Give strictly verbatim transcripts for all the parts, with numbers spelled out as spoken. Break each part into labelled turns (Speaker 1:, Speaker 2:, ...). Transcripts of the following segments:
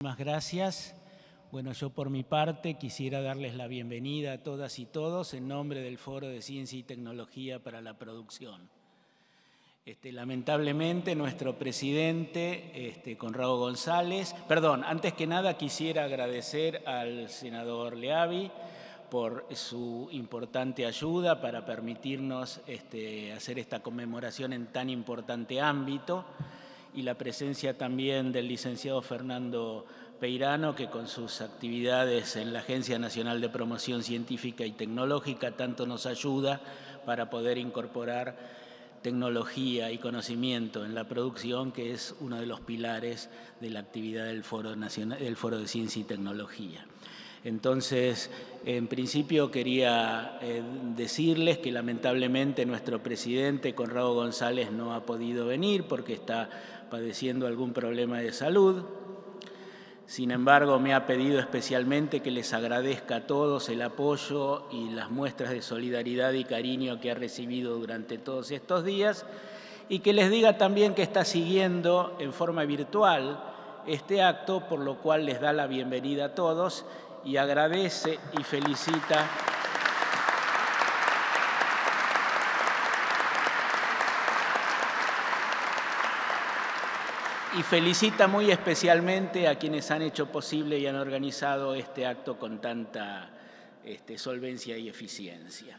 Speaker 1: Muchas gracias. Bueno, yo por mi parte quisiera darles la bienvenida a todas y todos en nombre del Foro de Ciencia y Tecnología para la Producción. Este, lamentablemente nuestro presidente, este, Conrado González, perdón, antes que nada quisiera agradecer al senador Leavi por su importante ayuda para permitirnos este, hacer esta conmemoración en tan importante ámbito, y la presencia también del licenciado Fernando Peirano, que con sus actividades en la Agencia Nacional de Promoción Científica y Tecnológica tanto nos ayuda para poder incorporar tecnología y conocimiento en la producción, que es uno de los pilares de la actividad del Foro Nacional, del Foro de Ciencia y Tecnología. Entonces, en principio quería eh, decirles que lamentablemente nuestro presidente, Conrado González, no ha podido venir porque está padeciendo algún problema de salud. Sin embargo, me ha pedido especialmente que les agradezca a todos el apoyo y las muestras de solidaridad y cariño que ha recibido durante todos estos días, y que les diga también que está siguiendo en forma virtual este acto, por lo cual les da la bienvenida a todos y agradece y felicita y felicita muy especialmente a quienes han hecho posible y han organizado este acto con tanta este, solvencia y eficiencia.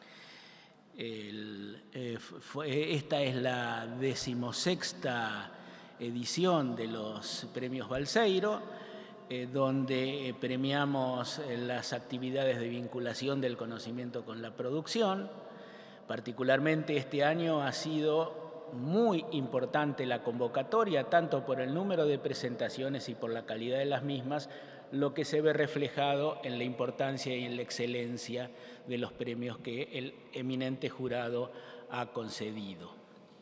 Speaker 1: El, eh, fue, esta es la decimosexta edición de los Premios Balseiro, eh, donde eh, premiamos eh, las actividades de vinculación del conocimiento con la producción. Particularmente este año ha sido muy importante la convocatoria, tanto por el número de presentaciones y por la calidad de las mismas, lo que se ve reflejado en la importancia y en la excelencia de los premios que el eminente jurado ha concedido.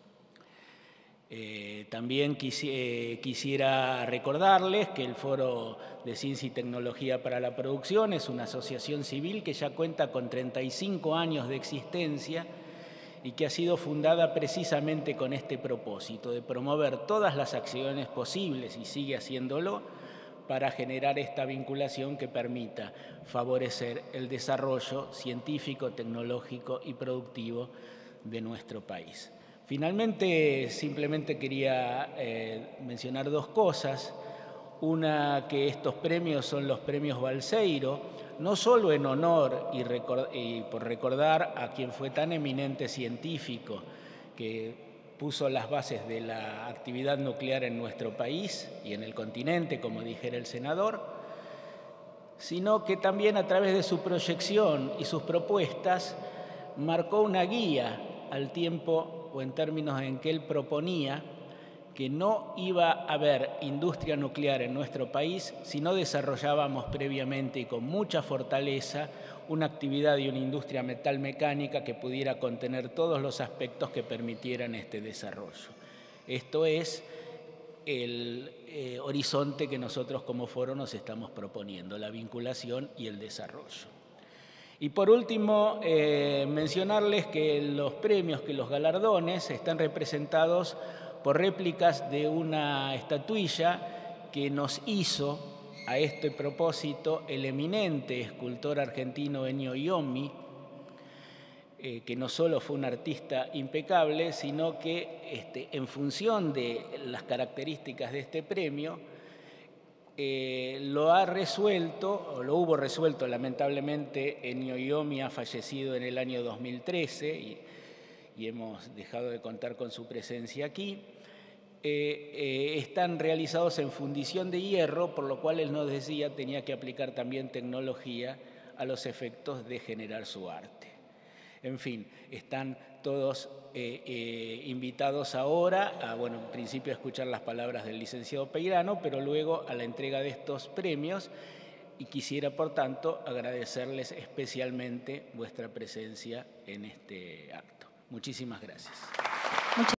Speaker 1: Eh, también quisi eh, quisiera recordarles que el Foro de Ciencia y Tecnología para la Producción es una asociación civil que ya cuenta con treinta y cinco años de existencia y que ha sido fundada precisamente con este propósito, de promover todas las acciones posibles, y sigue haciéndolo, para generar esta vinculación que permita favorecer el desarrollo científico, tecnológico y productivo de nuestro país. Finalmente, simplemente quería eh, mencionar dos cosas. Una, que estos premios son los premios Balseiro, no solo en honor y, y por recordar a quien fue tan eminente científico que puso las bases de la actividad nuclear en nuestro país y en el continente, como dijera el senador, sino que también a través de su proyección y sus propuestas marcó una guía al tiempo, o en términos en que él proponía que no iba a haber industria nuclear en nuestro país si no desarrollábamos previamente y con mucha fortaleza una actividad y una industria metalmecánica que pudiera contener todos los aspectos que permitieran este desarrollo. Esto es el eh, horizonte que nosotros como foro nos estamos proponiendo, la vinculación y el desarrollo. Y por último, eh, mencionarles que los premios, que los galardones están representados por réplicas de una estatuilla que nos hizo a este propósito el eminente escultor argentino Ennio Iommi, eh, que no solo fue un artista impecable, sino que este, en función de las características de este premio, eh, lo ha resuelto, o lo hubo resuelto lamentablemente. Ennio Iommi ha fallecido en el año dos mil trece y, y hemos dejado de contar con su presencia aquí. Eh, eh, están realizados en fundición de hierro, por lo cual él nos decía tenía que aplicar también tecnología a los efectos de generar su arte. En fin, están todos eh, eh, invitados ahora a, bueno, en principio a escuchar las palabras del licenciado Peirano, pero luego a la entrega de estos premios, y quisiera, por tanto, agradecerles especialmente vuestra presencia en este acto. Muchísimas gracias.